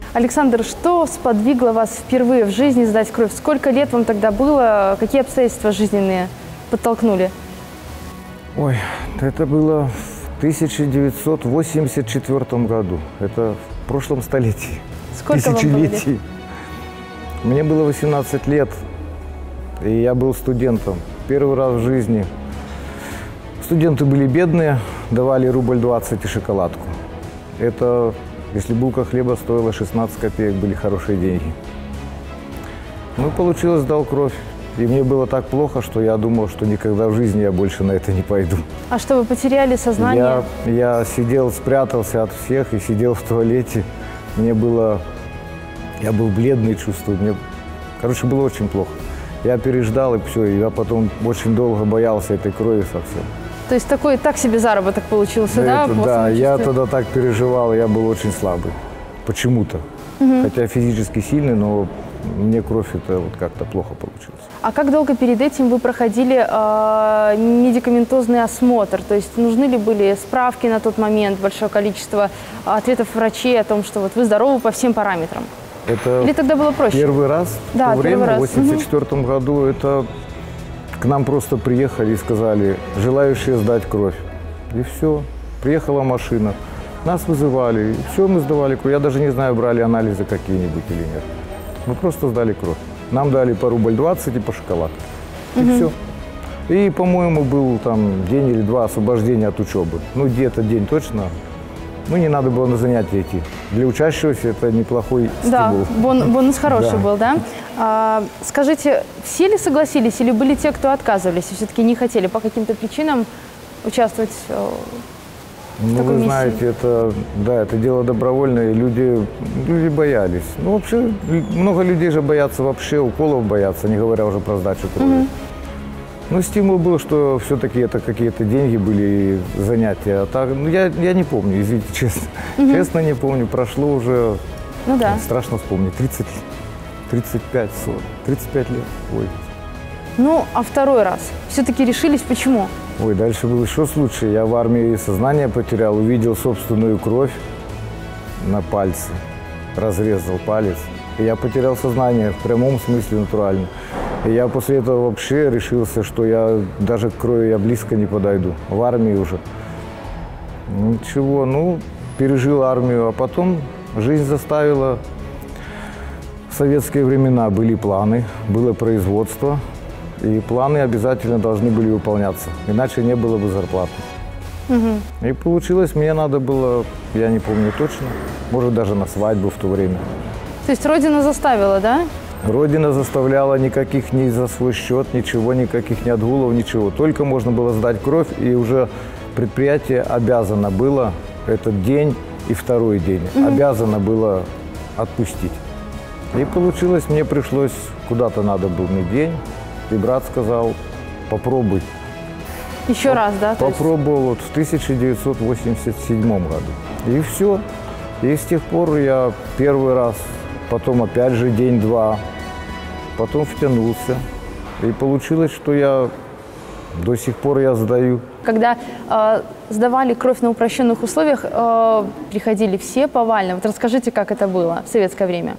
Александр, что сподвигло вас впервые в жизни сдать кровь? Сколько лет вам тогда было? Какие обстоятельства жизненные подтолкнули? Ой, это было в 1984 году. Это в прошлом столетии. Сколько вам было лет? Мне было 18 лет, и я был студентом. Первый раз в жизни. Студенты были бедные, давали рубль 20 и шоколадку. Это, если булка хлеба стоила 16 копеек, были хорошие деньги. Ну, получилось, дал кровь. И мне было так плохо, что я думал, что никогда в жизни я больше на это не пойду. А что, вы потеряли сознание? Я сидел, спрятался от всех и сидел в туалете. Я был бледный, чувствую. Короче, было очень плохо. Я переждал, и все. И я потом очень долго боялся этой крови совсем. То есть так себе заработок получился, да? Да, я тогда так переживал, я был очень слабый. Почему-то. Хотя физически сильный, но мне кровь это вот как-то плохо получилось. А как долго перед этим вы проходили медикаментозный осмотр? То есть нужны ли были справки на тот момент, большое количество ответов врачей о том, что вот вы здоровы по всем параметрам? Или тогда было проще? Первый раз, да, в то время, в 1984 году, это к нам просто приехали и сказали, желающие сдать кровь. И все. Приехала машина, нас вызывали, и все, мы сдавали кровь. Я даже не знаю, брали анализы какие-нибудь или нет. Мы просто сдали кровь. Нам дали по рубль 20 и по шоколадке. И все. И, по-моему, был там день или два освобождения от учебы. Ну, где-то день точно. Ну, не надо было на занятия идти. Для учащегося это неплохой стимул. Да, бонус хороший был, да? Скажите, все ли согласились или были те, кто отказывались и все-таки не хотели по каким-то причинам участвовать в такой вы миссии? знаете, это дело добровольное, и люди боялись. Ну, вообще, много людей же боятся вообще, уколов боятся, не говоря уже про сдачу крови. Ну, стимул был, что все-таки это какие-то деньги были, занятия. А так, ну, я не помню, извините, честно. Честно не помню, прошло уже, страшно вспомнить, 30, 35, 40, 35 лет. Ой. Ну, а второй раз все-таки решились, почему? Ой, дальше был еще случай. Я в армии сознание потерял, увидел собственную кровь на пальце, разрезал палец. И я потерял сознание в прямом смысле натурально. И я после этого вообще решился, что я даже к крови я близко не подойду. В армии уже. Ничего, пережил армию, а потом жизнь заставила. В советские времена были планы, было производство. И планы обязательно должны были выполняться, иначе не было бы зарплаты. И получилось, мне надо было, я не помню точно, может даже на свадьбу в то время. То есть Родина заставила, да? Родина заставляла, никаких ни за свой счет, ничего, никаких ни отгулов, ничего. Только можно было сдать кровь, и уже предприятие обязано было этот день и второй день, обязано было отпустить. И получилось, мне пришлось, куда-то надо был мне день. И брат сказал, попробуй. Еще раз, да? Попробовал вот в 1987 году. И все. И с тех пор я первый раз, потом опять же день-два, потом втянулся. И получилось, что я до сих пор сдаю. Когда сдавали кровь на упрощенных условиях, приходили все повально. Вот расскажите, как это было в советское время.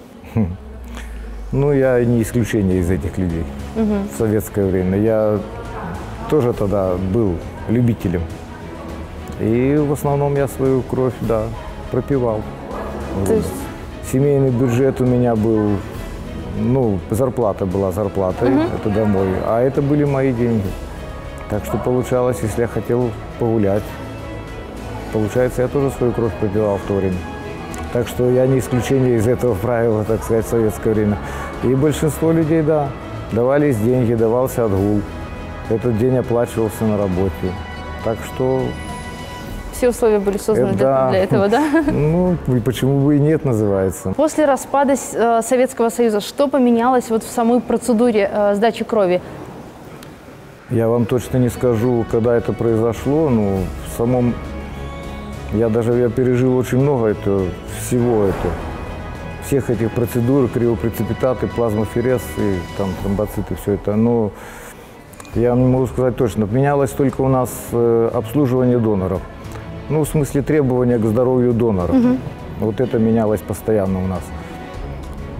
Ну, я не исключение из этих людей в советское время. Я тоже тогда был любителем. И в основном я свою кровь, пропивал. То есть... Семейный бюджет у меня был, зарплата была зарплатой, это домой, а это были мои деньги. Так что получалось, если я хотел погулять, получается, я тоже свою кровь пропивал в то время. Так что я не исключение из этого правила, так сказать, в советское время. И большинство людей, давались деньги, давался отгул. Этот день оплачивался на работе. Так что... Все условия были созданы для этого, да? Ну, и почему бы и нет, называется. После распада Советского Союза что поменялось вот в самой процедуре сдачи крови? Я вам точно не скажу, когда это произошло, в самом... Я пережил очень много всех этих процедур, криопреципитаты, плазмоферез и тромбоциты, все это. Но я вам не могу сказать точно. Менялось только у нас обслуживание доноров. В смысле требования к здоровью доноров. Вот это менялось постоянно у нас.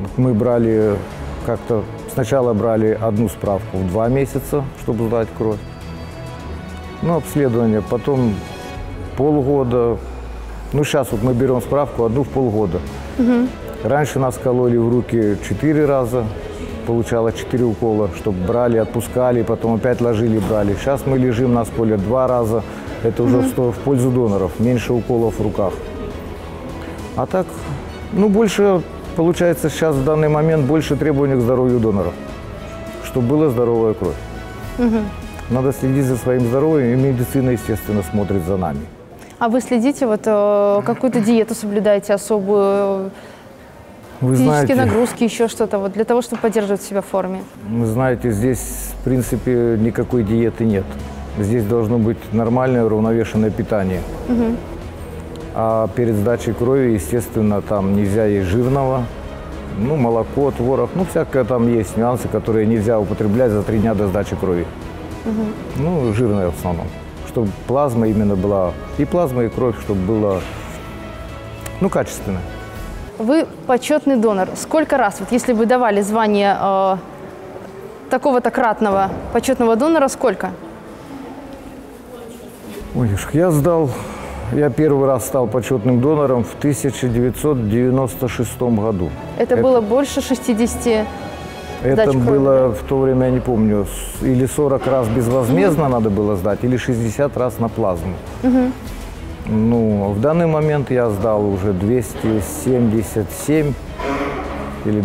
Мы брали как-то, сначала брали одну справку в 2 месяца, чтобы сдать кровь. Ну, обследование, потом полгода. Ну, сейчас вот мы берем справку одну в полгода. Раньше нас кололи в руки 4 раза, получалось 4 укола, чтобы брали, отпускали, потом опять ложили, брали. Сейчас мы лежим, нас колят 2 раза, это уже в пользу доноров, меньше уколов в руках. А так, ну, больше, получается, сейчас в данный момент больше требований к здоровью доноров, чтобы была здоровая кровь. Надо следить за своим здоровьем, и медицина, естественно, смотрит за нами. А вы следите, вот какую-то диету соблюдаете особую, Вы физические знаете, нагрузки, еще что-то, вот для того, чтобы поддерживать себя в форме? Вы знаете, здесь, в принципе, никакой диеты нет. Здесь должно быть нормальное, уравновешенное питание. А перед сдачей крови, естественно, там нельзя есть жирного, ну, молоко, творог, ну, всякое там есть нюансы, которые нельзя употреблять за 3 дня до сдачи крови. Ну, жирное в основном. Чтобы плазма именно была, и плазма, и кровь, чтобы было, ну, качественно. Вы почетный донор. Сколько раз, вот если бы давали звание такого-то кратного почетного донора, сколько? Ой, я первый раз стал почетным донором в 1996 году. Это было больше 60 Это сдач крови, было в то время, я не помню, или 40 раз безвозмездно надо было сдать, или 60 раз на плазму. Ну, в данный момент я сдал уже 277 или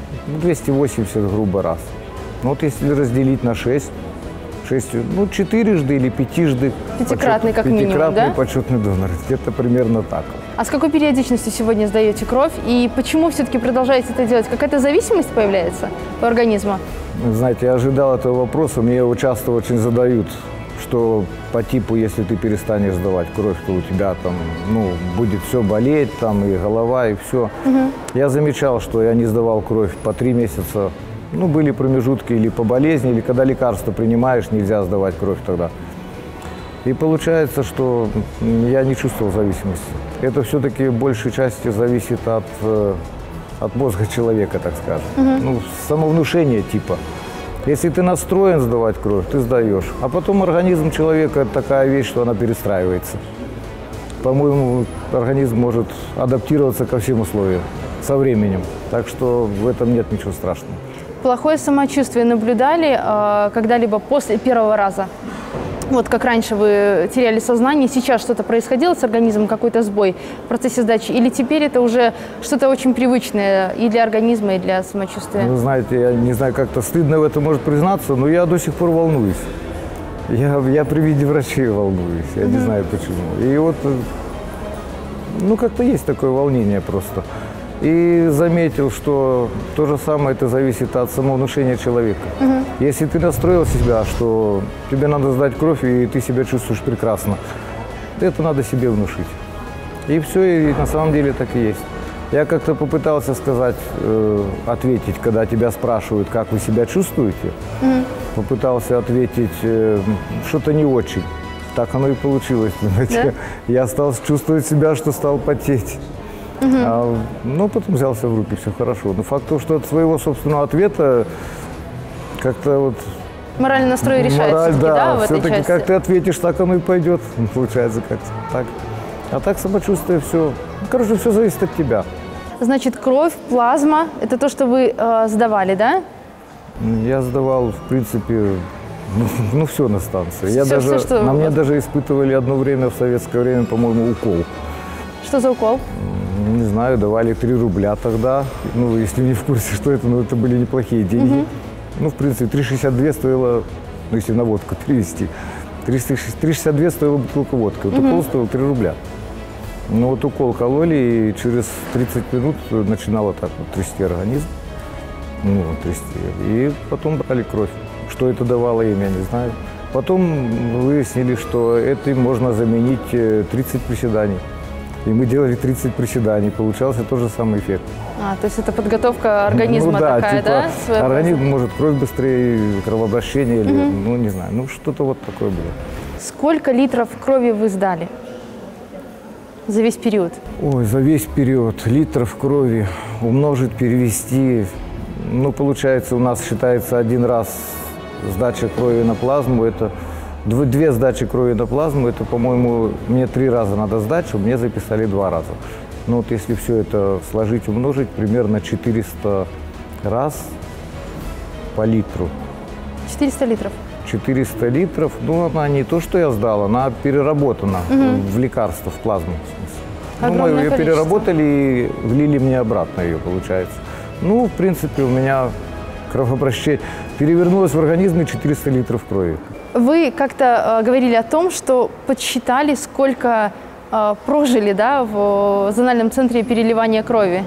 280, грубо, раз. Ну, вот если разделить на 6, ну, 4-жды или 5-жды. Пятикратный, как минимум, да? Пятикратный почетный донор. Где-то примерно так. А с какой периодичностью сегодня сдаете кровь? И почему все-таки продолжаете это делать? Какая-то зависимость появляется у организма? Знаете, я ожидал этого вопроса. Мне его часто очень задают, что по типу, если ты перестанешь сдавать кровь, то у тебя там, ну, будет все болеть, там и голова, и все. Я замечал, что я не сдавал кровь по 3 месяца. Ну, были промежутки или по болезни, или когда лекарства принимаешь, нельзя сдавать кровь тогда. И получается, что я не чувствовал зависимости. Это все-таки в большей части зависит от мозга человека, так скажем. Ну, самовнушение типа. Если ты настроен сдавать кровь, ты сдаешь. А потом организм человека – это такая вещь, что она перестраивается. По-моему, организм может адаптироваться ко всем условиям со временем. Так что в этом нет ничего страшного. Плохое самочувствие наблюдали когда-либо после первого раза? Вот как раньше вы теряли сознание, сейчас что-то происходило с организмом, какой-то сбой в процессе сдачи? Или теперь это уже что-то очень привычное и для организма, и для самочувствия? Вы знаете, я не знаю, как-то стыдно в этом может признаться, но я до сих пор волнуюсь. Я при виде врачей волнуюсь, я не знаю почему. И вот, ну, как-то есть такое волнение просто. И заметил, что то же самое это зависит от самовнушения человека. Если ты настроил себя, что тебе надо сдать кровь, и ты себя чувствуешь прекрасно, это надо себе внушить. И все, и на самом деле так и есть. Я как-то попытался сказать, ответить, когда тебя спрашивают, как вы себя чувствуете, попытался ответить, что-то не очень. Так оно и получилось. Да? Я стал чувствовать себя, что стал потеть. Но потом взялся в руки, все хорошо. Но факт того, что от своего собственного ответа как-то вот... Моральный настрой решает да, в этой все-таки части? как ты ответишь, так оно и пойдет. Получается как-то так. А так самочувствие, все. Короче, все зависит от тебя. Значит, кровь, плазма – это то, что вы сдавали, да? Я сдавал, в принципе, ну все на станции. На мне даже испытывали одно время, в советское время, по-моему, укол. Что за укол? Не знаю, давали 3 рубля тогда. Ну, если не в курсе, что это, но это были неплохие деньги. Ну, в принципе, 3,62 стоило, ну, если на водку перевести, 3,62 стоила бутылка водки. Вот укол стоил 3 рубля. Ну, вот укол кололи, и через 30 минут начинало так вот трясти организм. Ну, трясти. И потом брали кровь. Что это давало им, я не знаю. Потом выяснили, что это можно заменить 30 приседаний. И мы делали 30 приседаний, получался тот же самый эффект. То есть это подготовка организма, ну, да, такая, типа, да? Организм может кровь быстрее, кровообращение, или, ну не знаю, ну что-то вот такое было. Сколько литров крови вы сдали за весь период? Ой, за весь период литров крови, умножить, перевести. Ну, получается, у нас считается один раз сдача крови на плазму. Это две сдачи крови на плазму. Это, по-моему, мне 3 раза надо сдать, чтобы мне записали 2 раза. Ну, вот если все это сложить, умножить, примерно 400 раз по литру. 400 литров. 400 литров, ну, она не то, что я сдал, она переработана в лекарство, в плазму. Ну, мы ее переработали и влили мне обратно ее, получается. Ну, в принципе, у меня кровообращение перевернулось в организме 400 литров крови. Вы как-то говорили о том, что подсчитали, сколько прожили, да, в зональном центре переливания крови.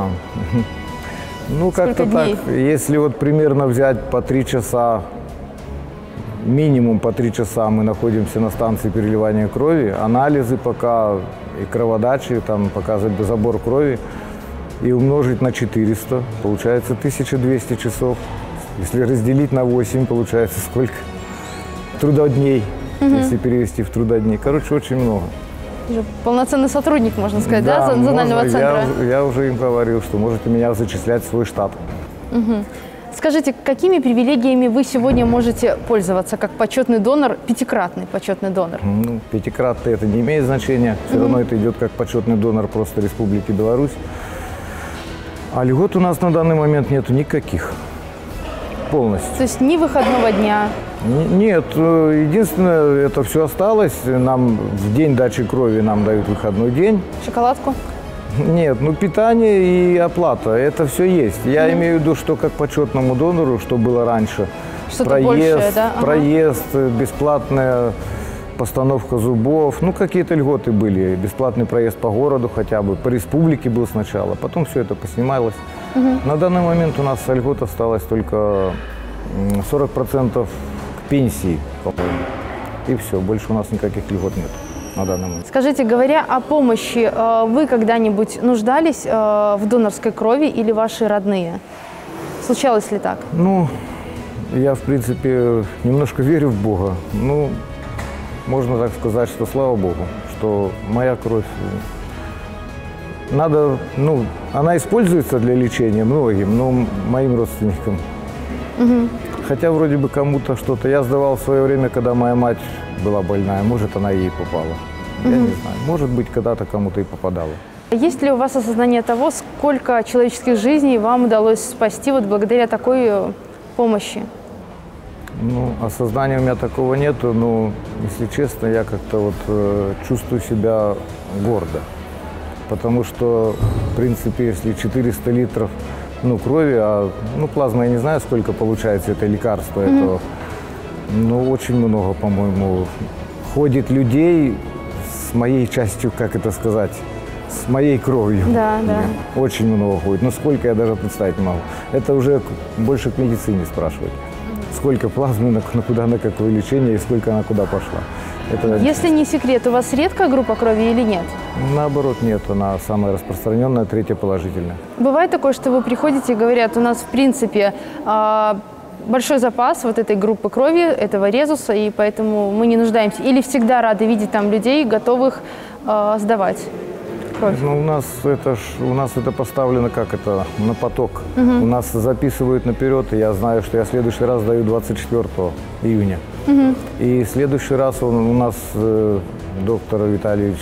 Ну, как-то так. Если вот примерно взять по 3 часа, минимум по 3 часа мы находимся на станции переливания крови, анализы пока и кроводачи, там пока забор крови, и умножить на 400, получается 1200 часов. Если разделить на 8, получается сколько? Трудодней, если перевести в трудодни. Короче, очень много. Полноценный сотрудник, можно сказать, да, зонального центра? Я уже им говорил, что можете меня зачислять в свой штат. Скажите, какими привилегиями вы сегодня можете пользоваться как почетный донор, 5-кратный почетный донор? Ну, 5-кратный это не имеет значения, все равно это идет как почетный донор просто Республики Беларусь. А льгот у нас на данный момент нету никаких, полностью. То есть ни выходного дня? Нет, единственное, это все осталось. Нам в день дачи крови нам дают выходной день. Шоколадку? Нет, ну питание и оплата, это все есть. Я имею в виду, что как почетному донору, что было раньше. Проезд, да? Проезд, бесплатная постановка зубов, ну какие-то льготы были. Бесплатный проезд по городу хотя бы, по республике был сначала, потом все это поснималось. На данный момент у нас льгот осталось только 40% к пенсии, по-моему. И все, больше у нас никаких льгот нет на данный момент. Скажите, говоря о помощи, вы когда-нибудь нуждались в донорской крови или ваши родные? Случалось ли так? Ну, я, в принципе, немножко верю в Бога. Ну, можно так сказать, что слава Богу, что моя кровь, надо, ну, она используется для лечения многим, но моим родственникам. Хотя вроде бы кому-то что-то. Я сдавал в свое время, когда моя мать была больная, может, она ей попала. Я не знаю, может быть, когда-то кому-то и попадала. Есть ли у вас осознание того, сколько человеческих жизней вам удалось спасти вот благодаря такой помощи? Ну, осознания у меня такого нету, но, если честно, я как-то вот чувствую себя гордо. Потому что, в принципе, если 400 литров крови, ну, плазма, я не знаю, сколько получается это лекарство этого, но очень много, по-моему, ходит людей с моей частью, как это сказать, с моей кровью. Да, да. Очень много ходит, но сколько я даже представить не могу. Это уже больше к медицине спрашивать. Сколько плазмы, на какое лечение и сколько она куда пошла. Это... Если не секрет, у вас редкая группа крови или нет? Наоборот, нет, она самая распространенная, 3-я положительная. Бывает такое, что вы приходите и говорят, у нас в принципе большой запас вот этой группы крови, этого резуса, и поэтому мы не нуждаемся. Или всегда рады видеть там людей, готовых сдавать кровь? Ну, у нас это поставлено как это, на поток. У нас записывают наперед, и я знаю, что я в следующий раз сдаю 24 июня. И в следующий раз у нас доктор Витальевич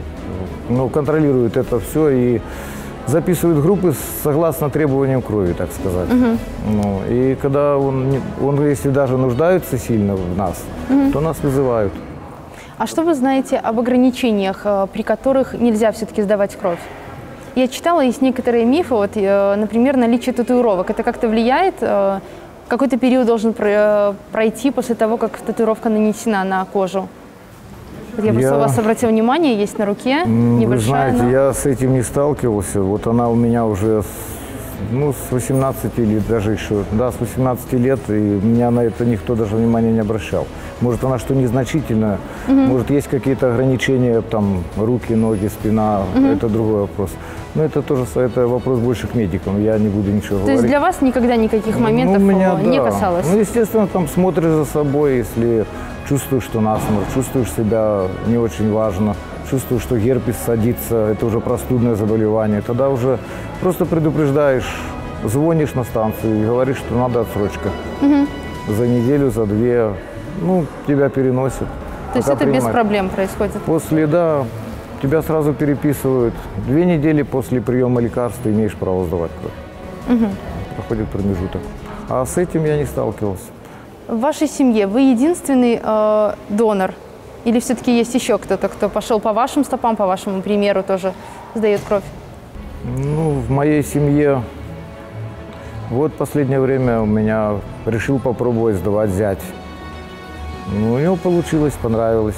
контролирует это все и записывает группы согласно требованиям крови, так сказать. Ну, и когда он, если даже нуждается сильно в нас, то нас вызывают. А что вы знаете об ограничениях, при которых нельзя все-таки сдавать кровь? Я читала, есть некоторые мифы, вот, например, наличие татуировок. Это как-то влияет? Какой-то период должен пройти после того, как татуировка нанесена на кожу? Вот я просто у вас обратила внимание, есть на руке небольшая. Вы знаете, я с этим не сталкивался. Вот она у меня уже с 18 лет, даже еще, да, с 18 лет, и меня на это никто даже внимания не обращал. Может, она что незначительная, может, есть какие-то ограничения, там, руки, ноги, спина, это другой вопрос. Но это тоже это вопрос больше к медикам, я не буду ничего говорить. То есть для вас никогда никаких моментов не касалось? Ну, естественно, там смотришь за собой, если чувствуешь, что насморк, чувствуешь себя не очень важно, чувствую, что герпес садится, это уже простудное заболевание, тогда уже просто предупреждаешь, звонишь на станцию и говоришь, что надо отсрочка. За неделю, за две, ну, тебя переносят. То есть это без проблем происходит? После, да, тебя сразу переписывают. 2 недели после приема лекарств ты имеешь право сдавать кровь. Проходит промежуток. А с этим я не сталкивался. В вашей семье вы единственный донор? Или все-таки есть еще кто-то, кто пошел по вашим стопам, по вашему примеру, тоже сдает кровь? Ну, в моей семье вот последнее время у меня решил попробовать сдавать зять. Ну, у него получилось, понравилось.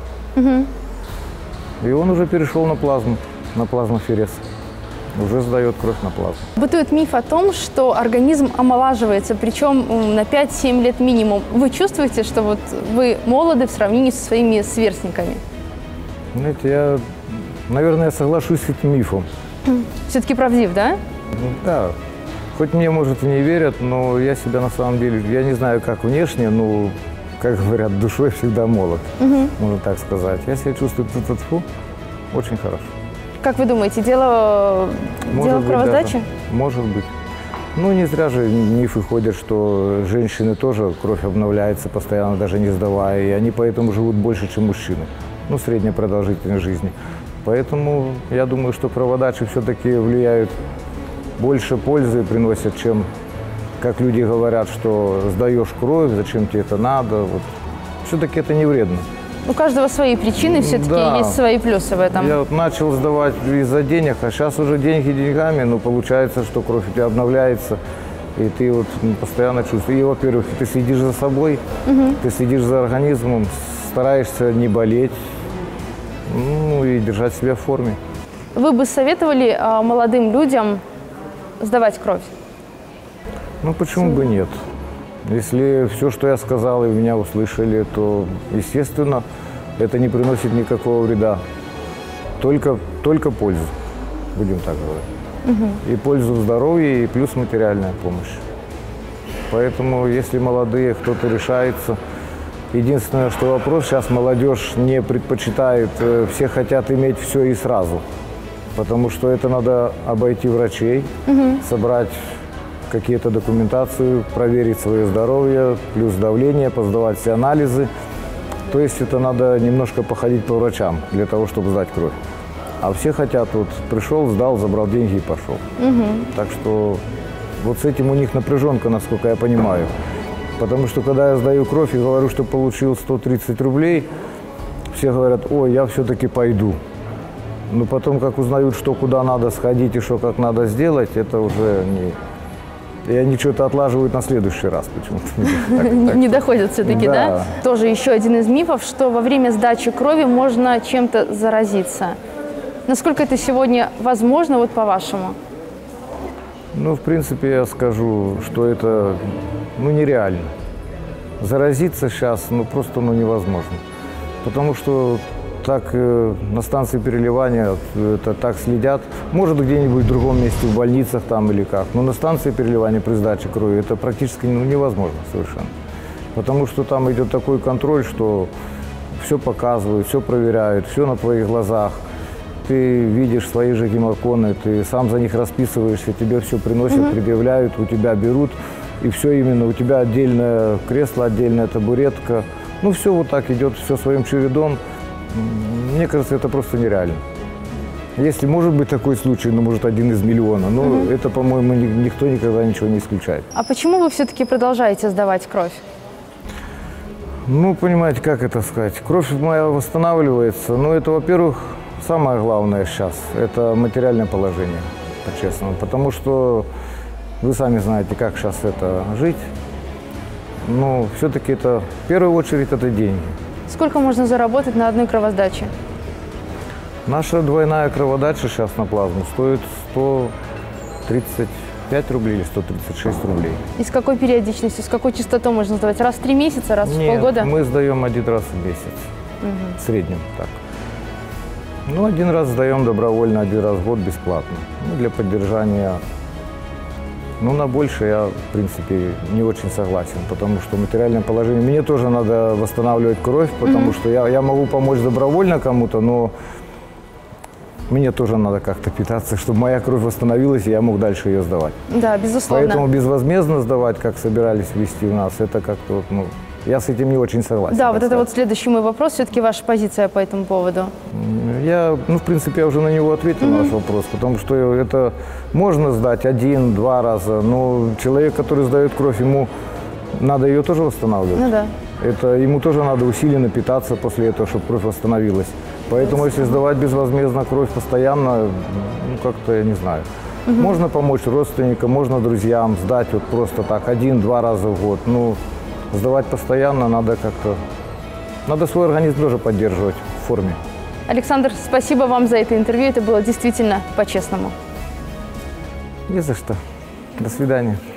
И он уже перешел на плазмоферез. Уже сдает кровь на плазму. Бытует миф о том, что организм омолаживается, причем на 5-7 лет минимум. Вы чувствуете, что вот вы молоды в сравнении со своими сверстниками? Знаете, наверное, я соглашусь с этим мифом. Все-таки правдив, да? Да. Хоть мне, может, и не верят, но я себя на самом деле, я не знаю, как внешне, но, как говорят, душой всегда молод, можно так сказать. Я себя чувствую очень хорошо. Как вы думаете, дело в кровосдаче? Может быть. Ну, не зря же мифы ходят, что женщины тоже кровь обновляется постоянно, даже не сдавая, и они поэтому живут больше, чем мужчины. Ну, средняя продолжительность жизни. Поэтому я думаю, что кроводачи все-таки влияют, больше пользы приносят, чем, как люди говорят, что сдаешь кровь, зачем тебе это надо. Вот. Все-таки это не вредно. У каждого свои причины, все-таки да. Есть свои плюсы в этом. Я вот начал сдавать из-за денег, а сейчас уже деньги деньгами, но получается, что кровь у тебя обновляется, и ты вот постоянно чувствуешь. И, во-первых, ты следишь за собой, ты следишь за организмом, стараешься не болеть, ну и держать себя в форме. Вы бы советовали молодым людям сдавать кровь? Ну, почему бы нет? Если все, что я сказал, и меня услышали, то, естественно, это не приносит никакого вреда. Только пользу, будем так говорить. И пользу в здоровье, и плюс материальная помощь. Поэтому, если молодые, кто-то решается, единственное, что вопрос, сейчас молодежь не предпочитает, все хотят иметь все и сразу. Потому что это надо обойти врачей, собрать какие-то документацию, проверить свое здоровье, плюс давление, поздавать все анализы. То есть это надо немножко походить по врачам для того, чтобы сдать кровь. А все хотят, вот пришел, сдал, забрал деньги и пошел. Так что вот с этим у них напряженка, насколько я понимаю. Потому что когда я сдаю кровь и говорю, что получил 130 рублей, все говорят, ой, я все-таки пойду. Но потом, как узнают, что куда надо сходить и что как надо сделать, это уже не... И они что-то отлаживают на следующий раз почему-то. Не доходят все-таки, да? Тоже еще один из мифов, что во время сдачи крови можно чем-то заразиться. Насколько это сегодня возможно, вот по-вашему? Ну, в принципе, я скажу, что это нереально. Заразиться сейчас просто невозможно. Потому что так на станции переливания это так следят. Может, где-нибудь в другом месте, в больницах там или как. Но на станции переливания при сдаче крови это практически невозможно совершенно. Потому что там идет такой контроль, что все показывают, все проверяют, все на твоих глазах. Ты видишь свои же гемоконы, ты сам за них расписываешься, тебе все приносят, предъявляют, у тебя берут. И все именно, у тебя отдельное кресло, отдельная табуретка. Ну, все вот так идет, все своим чередом. Мне кажется, это просто нереально. Если может быть такой случай, может, 1 из миллиона, но это, по-моему, никто никогда ничего не исключает. А почему вы все-таки продолжаете сдавать кровь? Ну, понимаете, как это сказать? Кровь моя восстанавливается. Ну, это, во-первых, самое главное сейчас. Это материальное положение, по-честному. Потому что вы сами знаете, как сейчас это жить. Но все-таки это, в первую очередь, это деньги. Сколько можно заработать на одной кровосдаче? Наша двойная кроводача сейчас на плазму стоит 135 рублей или 136 рублей. И с какой периодичностью, с какой частотой можно сдавать? Раз в 3 месяца, раз в полгода? Нет, мы сдаем 1 раз в месяц, в среднем так. Ну, 1 раз сдаем добровольно, 1 раз в год бесплатно. Ну, для поддержания Но на больше я, в принципе, не очень согласен, потому что материальное положение... Мне тоже надо восстанавливать кровь, потому что я могу помочь добровольно кому-то, но мне тоже надо как-то питаться, чтобы моя кровь восстановилась, и я мог дальше ее сдавать. Да, безусловно. Поэтому безвозмездно сдавать, как собирались вести у нас, это как-то вот, ну, я с этим не очень согласен. Да, вот это вот следующий мой вопрос, все-таки ваша позиция по этому поводу. Я, ну, в принципе, я уже на него ответил, на ваш вопрос, потому что это можно сдать 1-2 раза, но человек, который сдает кровь, ему надо ее тоже восстанавливать. Ну да. Это ему тоже надо усиленно питаться после этого, чтобы кровь восстановилась. Поэтому, если сдавать безвозмездно кровь постоянно, ну, как-то, я не знаю. Можно помочь родственникам, можно друзьям сдать вот просто так 1-2 раза в год. Ну, сдавать постоянно надо как-то... Надо свой организм тоже поддерживать в форме. Александр, спасибо вам за это интервью. Это было действительно по-честному. Не за что. До свидания.